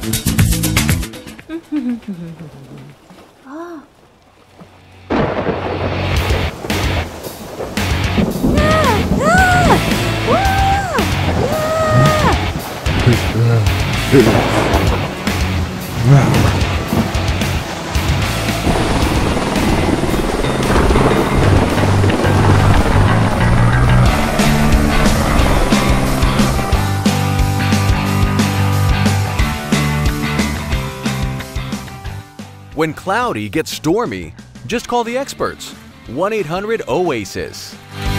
Oh. When cloudy gets stormy, just call the experts. 1-800-OASIS.